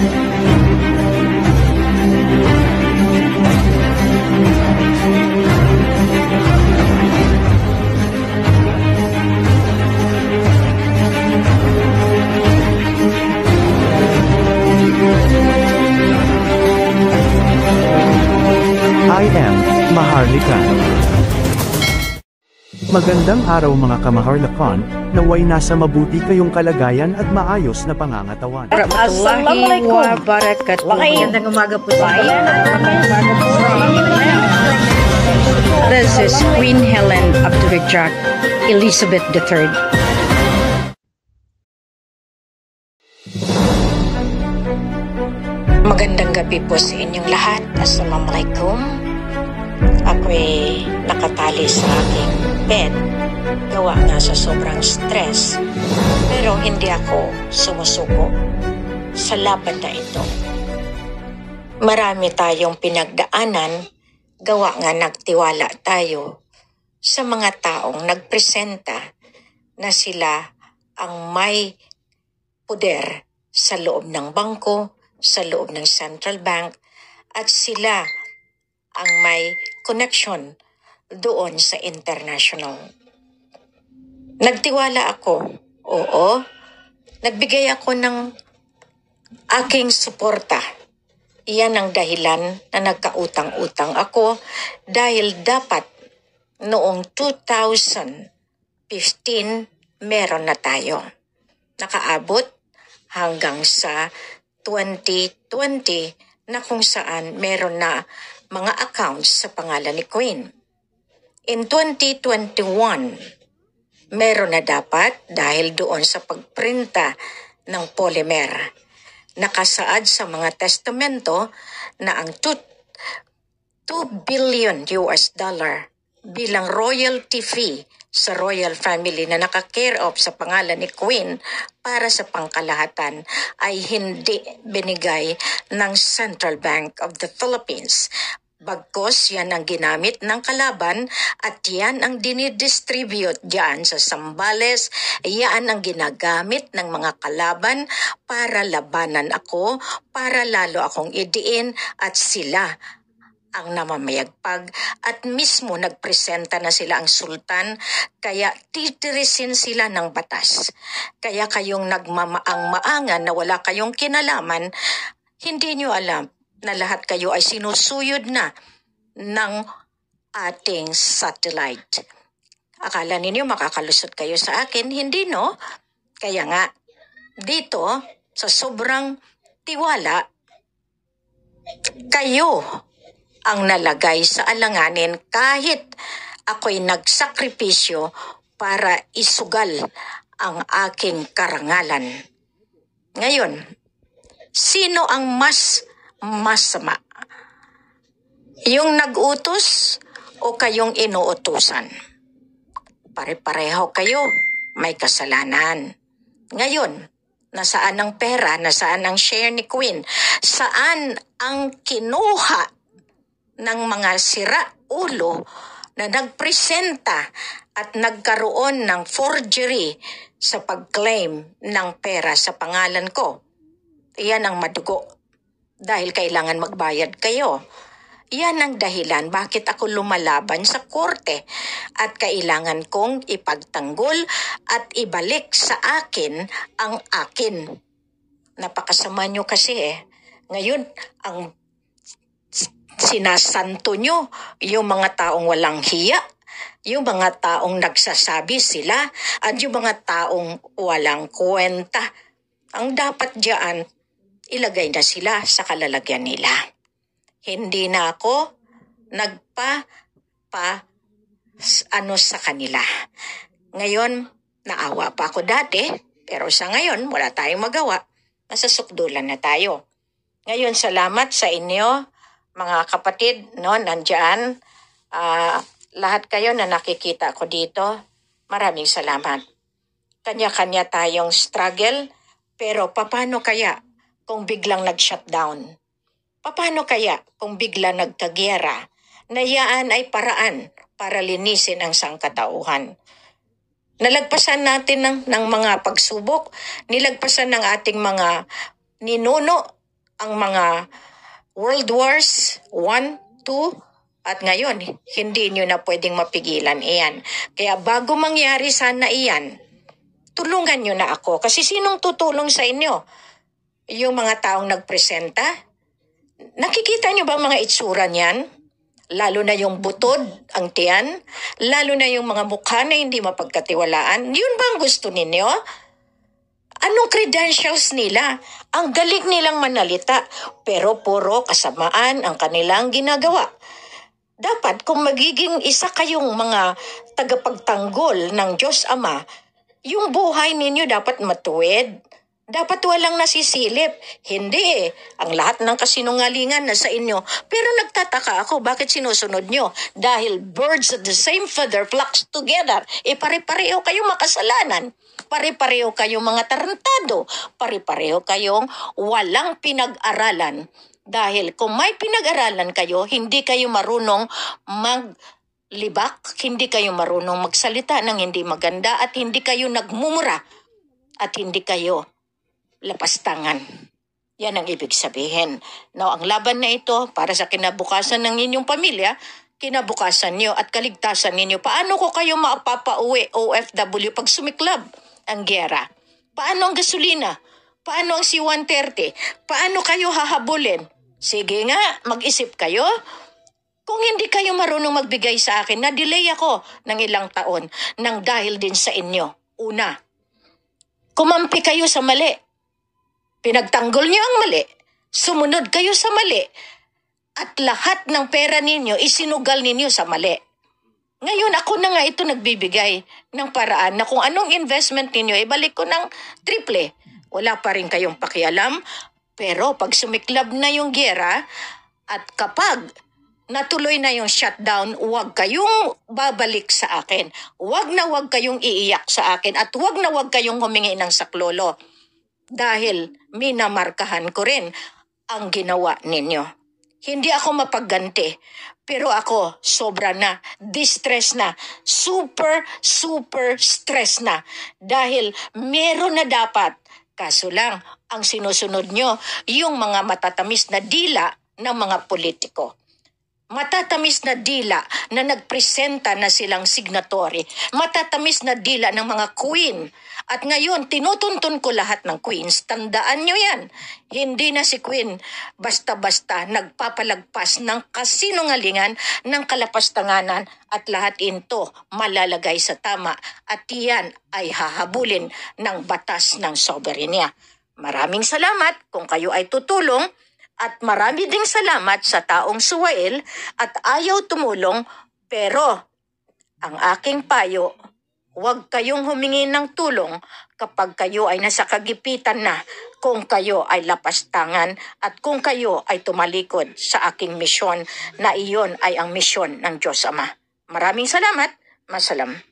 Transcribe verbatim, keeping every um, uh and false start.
I am Maharlika. Magandang araw mga kamaharlakan, naway nasa mabuti kayong kalagayan at maayos na pangangatawan. Assalamualaikum wabarakatuh. Magandang umaga po sa inyo. This is Queen Helen Abdurrahman Elizabeth the third. Magandang gabi po sa inyong lahat. Assalamualaikum. Ako'y nakatali sa aking bed. Gawa nga sa sobrang stress. Pero hindi ako sumusuko sa laban na ito. Marami tayong pinagdaanan. Gawa nga nagtiwala tayo sa mga taong nagpresenta na sila ang may poder sa loob ng bangko, sa loob ng central bank, at sila ang may connection doon sa international. Nagtiwala ako, oo, nagbigay ako ng aking suporta. Iyan ang dahilan na nagkautang-utang ako dahil dapat noong two thousand fifteen meron na tayo. Nakaabot hanggang sa twenty twenty na kung saan meron na mga accounts sa pangalan ni Queen. In twenty twenty-one, meron na dapat dahil doon sa pagprinta ng polymer. Nakasaad sa mga testamento na ang two billion U S dollar bilang royalty fee sa royal family na naka-care of sa pangalan ni Queen para sa pangkalahatan ay hindi binigay ng Central Bank of the Philippines. Bagkos yan ang ginamit ng kalaban at yan ang dinidistribute diyan sa Zambales. Yan ang ginagamit ng mga kalaban para labanan ako, para lalo akong idiin at sila ang namamayagpag at mismo nagpresenta na sila ang sultan, kaya titirisin sila ng batas. Kaya kayong nagmamaang-maangan na wala kayong kinalaman, hindi nyo alam na lahat kayo ay sinusuyod na ng ating satellite. Akala ninyo makakalusot kayo sa akin? Hindi, no? Kaya nga, dito, sa sobrang tiwala, kayo ang nalagay sa alanganin kahit ako'y nagsakripisyo para isugal ang aking karangalan. Ngayon, sino ang mas masama? Yung nag-utos o kayong inuutusan? Pare-pareho kayo, may kasalanan. Ngayon, nasaan ang pera? Nasaan ang share ni Queen? Saan ang kinuha ng mga sira-ulo na nagpresenta at nagkaroon ng forgery sa pag-claim ng pera sa pangalan ko? Iyan ang madugo. Dahil kailangan magbayad kayo. Yan ang dahilan bakit ako lumalaban sa korte at kailangan kong ipagtanggol at ibalik sa akin ang akin. Napakasama nyo kasi eh. Ngayon, ang sinasanto nyo yung mga taong walang hiya, yung mga taong nagsasabi sila, at yung mga taong walang kwenta. Ang dapat diyan, ilagay na sila sa kalalagyan nila. Hindi na ako nagpa pa ano sa kanila. Ngayon, naawa pa ako dati, pero sa ngayon, wala tayong magawa. Nasa sukdulan na tayo. Ngayon, salamat sa inyo, mga kapatid, no, nandyan. Uh, lahat kayo na nakikita ko dito, maraming salamat. Kanya-kanya tayong struggle, pero paano kaya kung biglang nag-shutdown? Paano kaya kung bigla nagkagyera? Na yaan ay paraan para linisin ang sangkatauhan. Nalagpasan natin ng, ng mga pagsubok, nilagpasan ng ating mga ninuno ang mga World Wars one, two, at ngayon, hindi nyo na pwedeng mapigilan iyan. Kaya bago mangyari sana iyan, tulungan nyo na ako. Kasi sinong tutulong sa inyo? Yung mga taong nagpresenta? Nakikita nyo ba mga itsura niyan? Lalo na yung butod, ang tiyan? Lalo na yung mga mukha na hindi mapagkatiwalaan? Yun ba ang gusto ninyo? Anong credentials nila? Ang galing nilang manalita, pero puro kasamaan ang kanilang ginagawa. Dapat kung magiging isa kayong mga tagapagtanggol ng Diyos Ama, yung buhay ninyo dapat matuwid. Dapat walang nasisilip. Hindi eh. Ang lahat ng kasinungalingan na sa inyo. Pero nagtataka ako, bakit sinusunod nyo? Dahil birds of the same feather flocks together. E pare-pareho kayong makasalanan. Pare-pareho kayong mga tarantado. Pare-pareho kayong walang pinag-aralan. Dahil kung may pinag-aralan kayo, hindi kayo marunong maglibak, hindi kayo marunong magsalita ng hindi maganda, at hindi kayo nagmumura, at hindi kayo lapastangan. Yan ang ibig sabihin. Now, ang laban na ito para sa kinabukasan ng inyong pamilya, kinabukasan nyo at kaligtasan ninyo. Paano ko kayo mapapauwi O F W pag sumiklab ang giyera? Paano ang gasolina? Paano ang C one thirty? Paano kayo hahabulin? Sige nga, mag-isip kayo. Kung hindi kayo marunong magbigay sa akin, na-delay ako ng ilang taon nang dahil din sa inyo. Una, kumampi kayo sa mali. Pinagtanggol niyo ang mali. Sumunod kayo sa mali. At lahat ng pera ninyo, isinugal ninyo sa mali. Ngayon, ako na nga ito nagbibigay ng paraan na kung anong investment ninyo, ibalik ko ng triple. Wala pa rin kayong pakialam. Pero pag sumiklab na yung giyera at kapag natuloy na yung shutdown, huwag kayong babalik sa akin. Huwag na huwag kayong iiyak sa akin at huwag na huwag kayong humingi ng saklolo. Dahil minamarkahan ko rin ang ginawa ninyo. Hindi ako mapagganti. Pero ako, sobra na, distress na, super, super stress na. Dahil meron na dapat. Kaso lang, ang sinusunod nyo, yung mga matatamis na dila ng mga politiko. Matatamis na dila na nagpresenta na silang signatory. Matatamis na dila ng mga queen. At ngayon, tinutuntun ko lahat ng queens. Tandaan nyo yan. Hindi na si queen basta-basta nagpapalagpas ng kasinungalingan, ng kalapastanganan, at lahat ito malalagay sa tama. At yan ay hahabulin ng batas ng soberenya. Maraming salamat kung kayo ay tutulong. At marami ding salamat sa taong suwail at ayaw tumulong, pero ang aking payo, huwag kayong humingi ng tulong kapag kayo ay nasa kagipitan na, kung kayo ay lapastangan at kung kayo ay tumalikod sa aking misyon na iyon ay ang misyon ng Diyos Ama. Maraming salamat. Masalam.